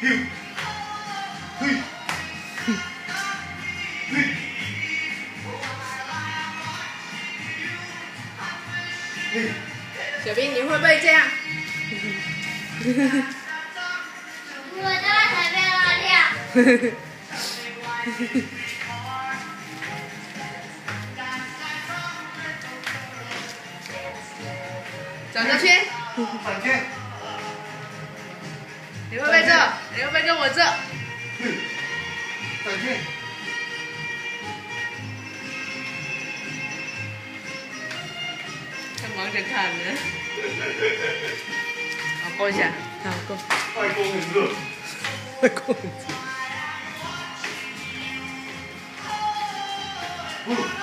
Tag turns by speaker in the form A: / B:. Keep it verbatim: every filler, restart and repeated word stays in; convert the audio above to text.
A: 小兵，你会不会这样？
B: 我的才被拉掉。
A: 转个圈。
C: 转圈。
A: 你会不会这？你会不会跟我这？
C: 转圈。
A: 他忙着看呢。好，勾一下。好，勾。
C: 外公很热。
A: 外公很热。
C: 嗯。